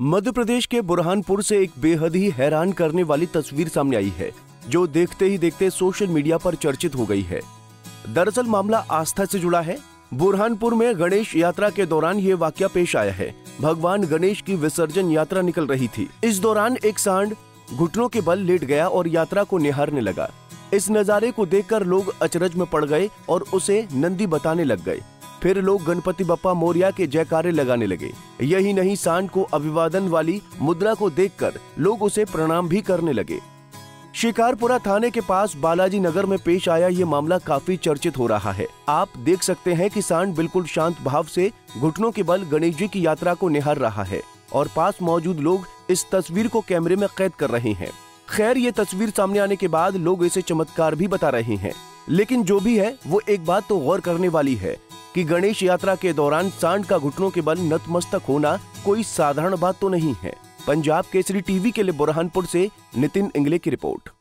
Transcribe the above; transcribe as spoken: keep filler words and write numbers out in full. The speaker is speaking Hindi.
मध्य प्रदेश के बुरहानपुर से एक बेहद ही हैरान करने वाली तस्वीर सामने आई है, जो देखते ही देखते सोशल मीडिया पर चर्चित हो गई है। दरअसल मामला आस्था से जुड़ा है। बुरहानपुर में गणेश यात्रा के दौरान ये वाकया पेश आया है। भगवान गणेश की विसर्जन यात्रा निकल रही थी। इस दौरान एक सांड घुटनों के बल लेट गया और यात्रा को निहारने लगा। इस नजारे को देखकर लोग अचरज में पड़ गए और उसे नंदी बताने लग गए। फिर लोग गणपति बप्पा मोरिया के जयकारे लगाने लगे। यही नहीं, सांड को अभिवादन वाली मुद्रा को देखकर लोग उसे प्रणाम भी करने लगे। शिकारपुरा थाने के पास बालाजी नगर में पेश आया ये मामला काफी चर्चित हो रहा है। आप देख सकते हैं कि सांड बिल्कुल शांत भाव से घुटनों के बल गणेश जी की यात्रा को निहार रहा है और पास मौजूद लोग इस तस्वीर को कैमरे में कैद कर रहे हैं। खैर, ये तस्वीर सामने आने के बाद लोग इसे चमत्कार भी बता रहे हैं। लेकिन जो भी है, वो एक बात तो गौर करने वाली है कि गणेश यात्रा के दौरान सांड का घुटनों के बल नतमस्तक होना कोई साधारण बात तो नहीं है। पंजाब केसरी टीवी के लिए बुरहानपुर से नितिन इंगले की रिपोर्ट।